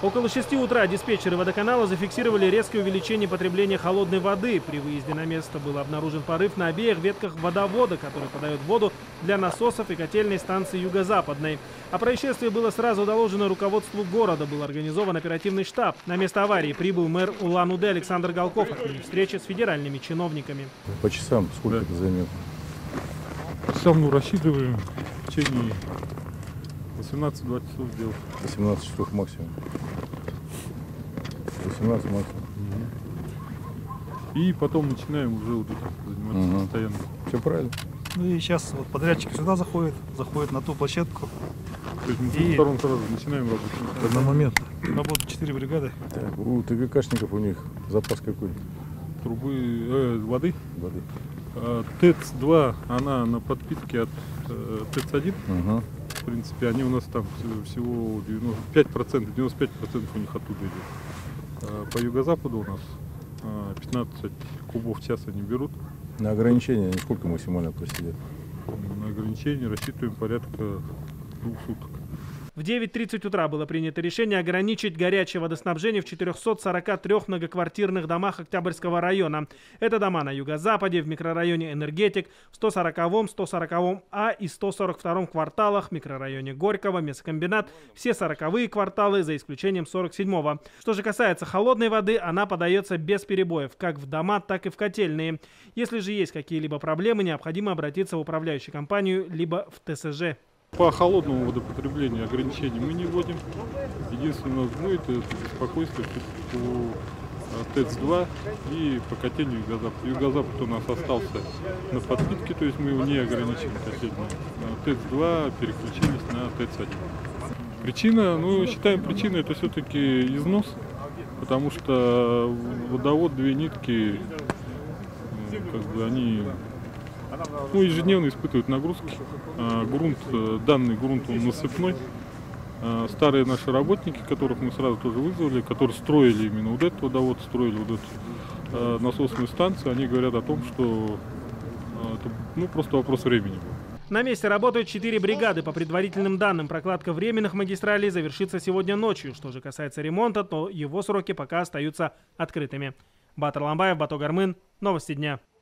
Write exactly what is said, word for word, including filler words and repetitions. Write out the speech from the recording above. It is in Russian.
Около шести утра диспетчеры водоканала зафиксировали резкое увеличение потребления холодной воды. При выезде на место был обнаружен порыв на обеих ветках водовода, который подает воду для насосов и котельной станции Юго-Западной. О происшествии было сразу доложено руководству города. Был организован оперативный штаб. На место аварии прибыл мэр Улан-Удэ Александр Галков. Отменив встречи с федеральными чиновниками. По часам сколько да. это займет? По часам мы рассчитываем в течение восемнадцати-двадцати часов сделать. восемнадцать часов максимум. восемнадцать максимум. Угу. И потом начинаем уже вот заниматься угу. постоянно. Все правильно. Ну и сейчас вот подрядчики сюда заходят, заходят на ту площадку. То есть мы с двух сторон сразу начинаем работать. Одномоментно. Работают четыре бригады. Так, у ТГКшников у них запас какой? Трубы э, воды. Воды. ТЭЦ-два, она на подпитке от э, ТЭЦ-один. Угу. В принципе, они у нас там всего девяносто пять процентов, девяносто пять процентов у них оттуда идет. По юго-западу у нас пятнадцать кубов в час они берут. На ограничение сколько максимально просидят? На ограничение рассчитываем порядка двух суток. В девять тридцать утра было принято решение ограничить горячее водоснабжение в четырёхстах сорока трёх многоквартирных домах Октябрьского района. Это дома на юго-западе, в микрорайоне Энергетик, в сто сороковом, сто сороковом А и сто сорок втором кварталах, в микрорайоне Горького, мясокомбинат, все сороковые кварталы, за исключением сорок седьмого. Что же касается холодной воды, она подается без перебоев, как в дома, так и в котельные. Если же есть какие-либо проблемы, необходимо обратиться в управляющую компанию, либо в ТСЖ. По холодному водопотреблению ограничений мы не вводим. Единственное, у нас будет это беспокойство по ТЭЦ-два и по котельне Юго-Запад. Юго-Запад у нас остался на подпитке, то есть мы его не ограничили котельную. ТЭЦ-два переключились на ТЭЦ-один. Причина, ну, считаем причиной, это все-таки износ, потому что водовод, две нитки, как бы они... Ну, ежедневно испытывают нагрузки. А, грунт, данный грунт он насыпной. А, старые наши работники, которых мы сразу тоже вызвали, которые строили именно вот этот водовод, строили вот эту а, насосную станцию, они говорят о том, что а, это ну, просто вопрос времени был. На месте работают четыре бригады. По предварительным данным, прокладка временных магистралей завершится сегодня ночью. Что же касается ремонта, то его сроки пока остаются открытыми. Батыр Ламбаев, Бато Гармын. Новости дня.